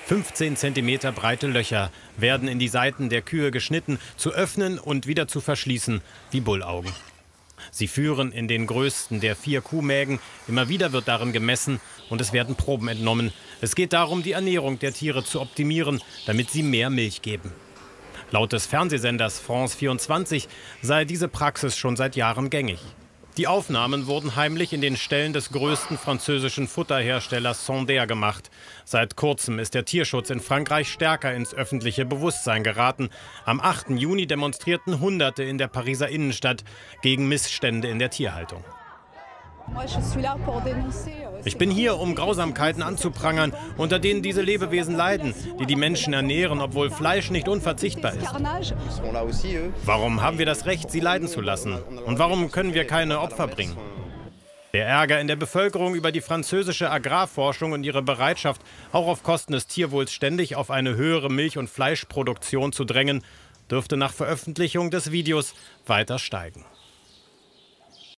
15 cm breite Löcher werden in die Seiten der Kühe geschnitten, zu öffnen und wieder zu verschließen wie Bullaugen. Sie führen in den größten der 4 Kuhmägen. Immer wieder wird darin gemessen und es werden Proben entnommen. Es geht darum, die Ernährung der Tiere zu optimieren, damit sie mehr Milch geben. Laut des Fernsehsenders France 24 sei diese Praxis schon seit Jahren gängig. Die Aufnahmen wurden heimlich in den Ställen des größten französischen Futterherstellers Sandaire gemacht. Seit kurzem ist der Tierschutz in Frankreich stärker ins öffentliche Bewusstsein geraten. Am 8. Juni demonstrierten Hunderte in der Pariser Innenstadt gegen Missstände in der Tierhaltung. Ich bin hier, um Grausamkeiten anzuprangern, unter denen diese Lebewesen leiden, die die Menschen ernähren, obwohl Fleisch nicht unverzichtbar ist. Warum haben wir das Recht, sie leiden zu lassen? Und warum können wir keine Opfer bringen? Der Ärger in der Bevölkerung über die französische Agrarforschung und ihre Bereitschaft, auch auf Kosten des Tierwohls ständig auf eine höhere Milch- und Fleischproduktion zu drängen, dürfte nach Veröffentlichung des Videos weiter steigen.